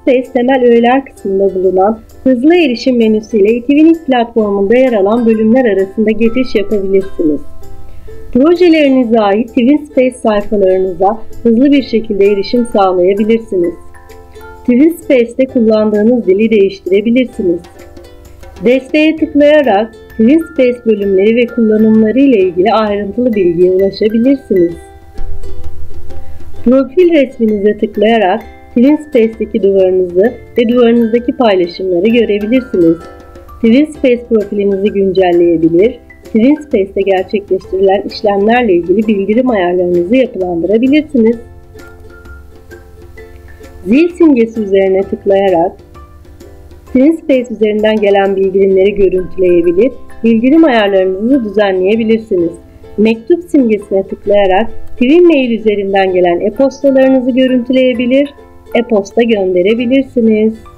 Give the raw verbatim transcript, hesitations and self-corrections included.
TwinSpace temel öğeler kısmında bulunan hızlı erişim menüsüyle eTwinning platformunda yer alan bölümler arasında geçiş yapabilirsiniz. Projelerinize ait TwinSpace sayfalarınıza hızlı bir şekilde erişim sağlayabilirsiniz. TwinSpace'te kullandığınız dili değiştirebilirsiniz. Desteğe tıklayarak TwinSpace bölümleri ve kullanımları ile ilgili ayrıntılı bilgiye ulaşabilirsiniz. Profil resminize tıklayarak TwinSpace'deki duvarınızı ve duvarınızdaki paylaşımları görebilirsiniz. TwinSpace profilinizi güncelleyebilir, TwinSpace'te gerçekleştirilen işlemlerle ilgili bildirim ayarlarınızı yapılandırabilirsiniz. Zil simgesi üzerine tıklayarak TwinSpace üzerinden gelen bildirimleri görüntüleyebilir, bildirim ayarlarınızı düzenleyebilirsiniz. Mektup simgesine tıklayarak TwinMail üzerinden gelen e-postalarınızı görüntüleyebilir, e-posta gönderebilirsiniz.